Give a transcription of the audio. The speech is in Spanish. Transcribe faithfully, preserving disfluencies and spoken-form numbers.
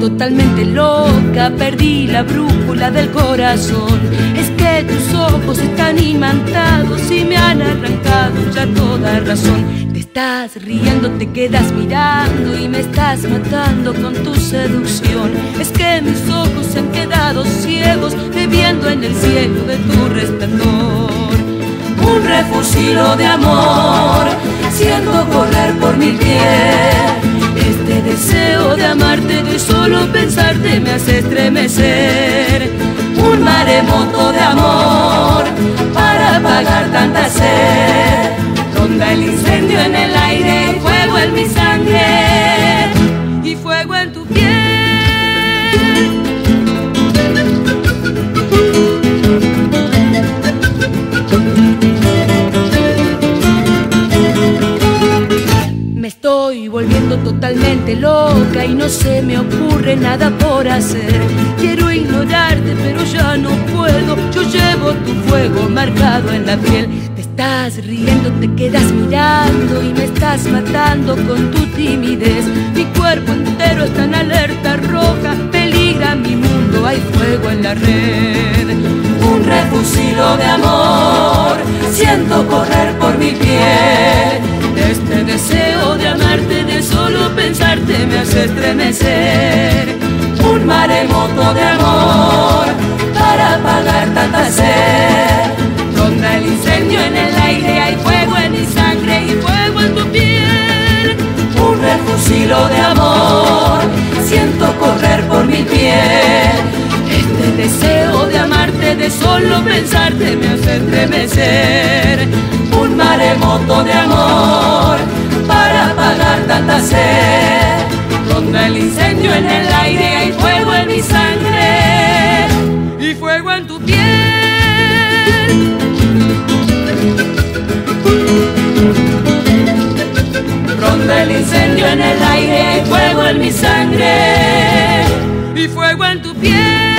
totalmente loca, perdí la brújula del corazón. Es que tus ojos están imantados y me han arrancado ya toda razón. Te estás riendo, te quedas mirando y me estás matando con tu seducción. Es que mis ojos se han quedado ciegos, bebiendo en el cielo de tu resplandor. Un refugio de amor siento correr por mi piel. Este deseo de amarte, de solo pensarte me hace estremecer. Un maremoto de amor para apagar tanta sed. Ronda el incendio en el aire y fuego en mi sangre y fuego en tu piel. Me estoy volviendo totalmente loca y no se me ocurre nada por hacer. Quiero ignorarte pero ya no puedo, yo llevo tu fuego marcado en la piel. Te estás riendo, te quedas mirando y me estás matando con tu timidez. Mi cuerpo entero está en alerta roja, peligra mi mundo, hay fuego en la red. Un refugio de amor siento correr por mi piel. Este deseo de amarte, de solo pensarte me hace estremecer. Un maremoto de amor para apagar tanta sed. Ronda el incendio en el aire, hay fuego en mi sangre y fuego en tu piel. Un refugio de amor siento correr por mi piel. Este deseo de amarte, de solo pensarte me hace estremecer. Un maremoto de amor para apagar tanta sed. Ronda el incendio en el aire, hay fuego en mi sangre y fuego en tu piel. Ronda el incendio en el aire, hay fuego en mi sangre y fuego en tu piel.